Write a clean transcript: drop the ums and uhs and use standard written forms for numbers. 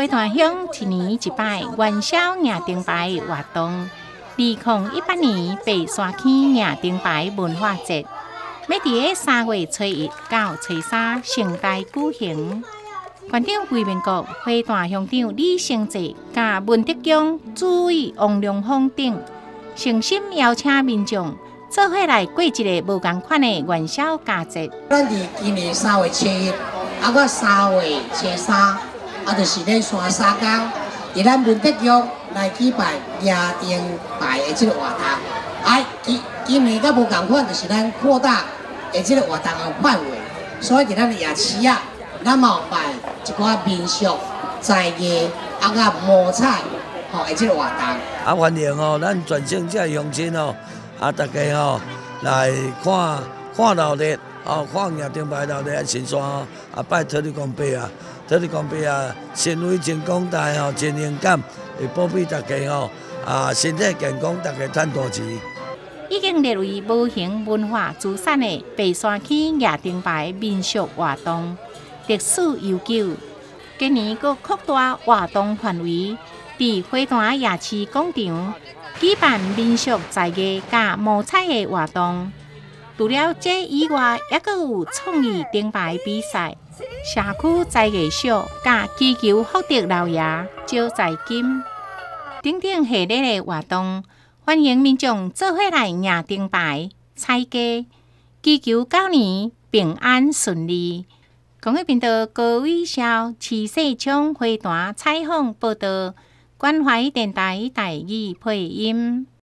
花坛乡一年一摆元宵迎灯牌活动，2018年白沙溪迎灯牌文化节，要伫3月初1到初3盛大举行。县长魏明国、花坛乡长李成济、甲文德宫主委王良峰等，诚心邀请民众做伙来过一个无同款的元宵佳节。 咱伫今年3月初1，我3月初3，就是咧山3天，伫咱文德宫来举办迎灯牌的这个活动。今年较无同款，就是咱扩大的这个活动的范围，所以伫咱的夜市啊，咱嘛有办一寡民俗、在地摸彩的这个活动。 欢迎咱全省这乡亲大家来看闹热，看迎灯牌闹热新山拜土地公伯啊，土地公伯啊，行为真广大真勇敢，会保庇大家身体健康，大家赚大钱。 已经列为无形文化资产的白沙溪迎灯牌民俗活动，历史悠久。今年佫扩大活动范围，伫花坛夜市广场举办民俗在艺甲摸彩的活动。除了这以外，还佫有创意灯牌比赛、社区在艺秀甲祈求福德老爷招财金等等系列的活动，欢迎民众做伙来迎灯牌、彩鸡，祈求狗年平安顺利。公益频道高伟霄、徐世昌、花坛采访报道，关怀电台台语配音。